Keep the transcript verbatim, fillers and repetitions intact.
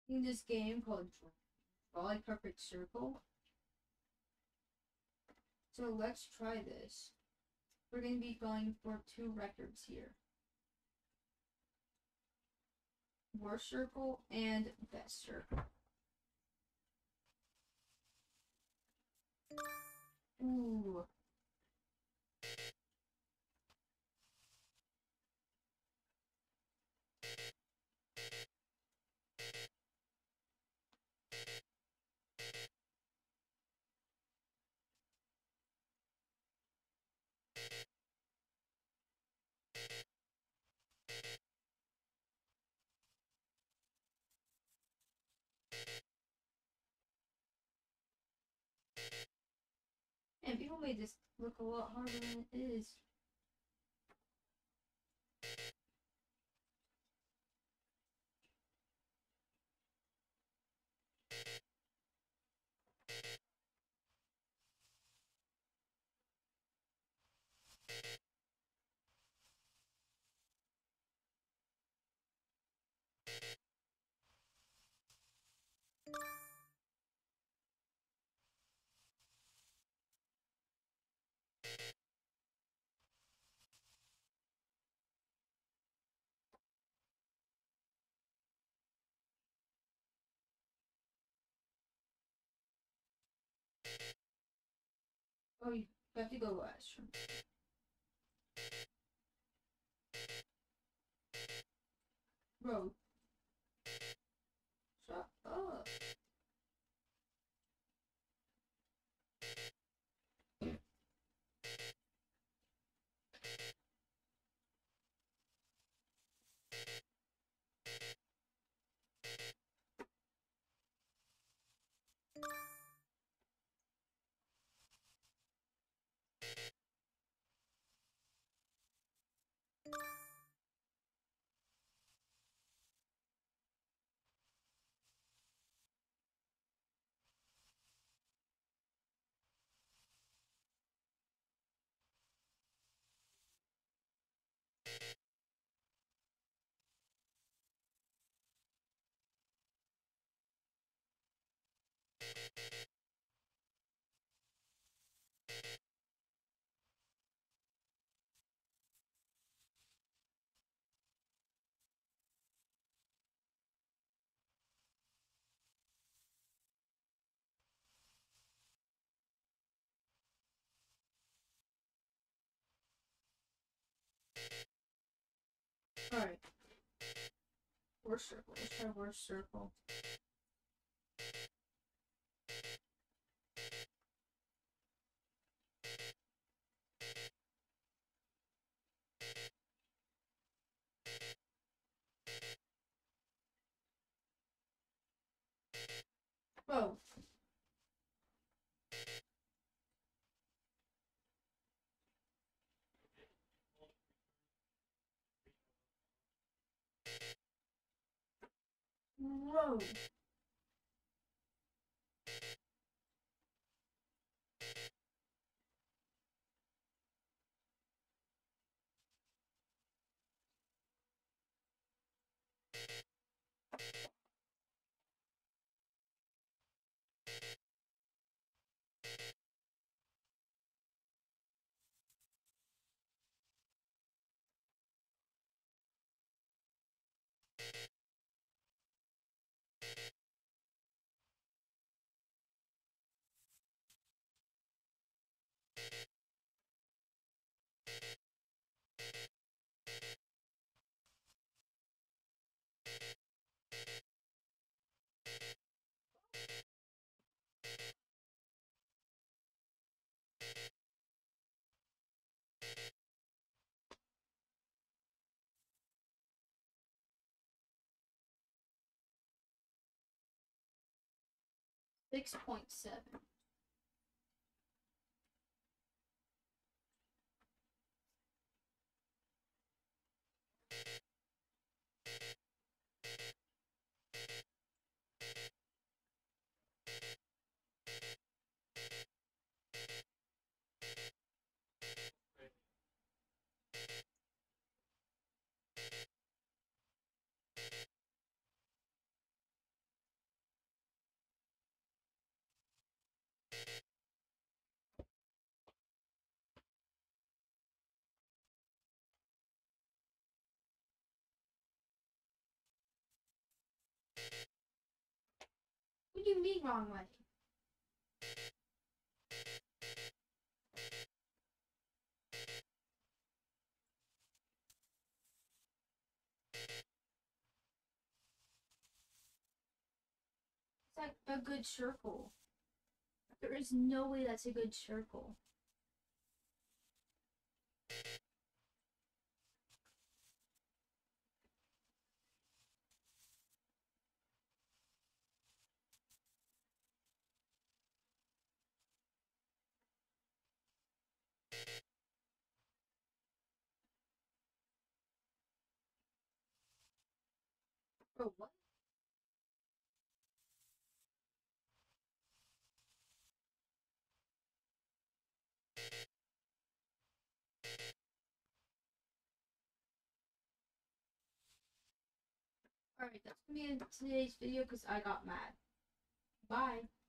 in this game called Draw a Perfect Circle. So let's try this. We're going to be going for two records here. Worst circle and best circle. Ooh. And people made this look a lot harder than it is. Oh, you have to go last. Bro. Shut up. Alright. Worst circle. Let's try worst circle. Whoa. Whoa. six point seven. you mean wrong way? It's like a good circle. There is no way that's a good circle. Bro, what? Alright, that's gonna be in today's video because I got mad. Bye.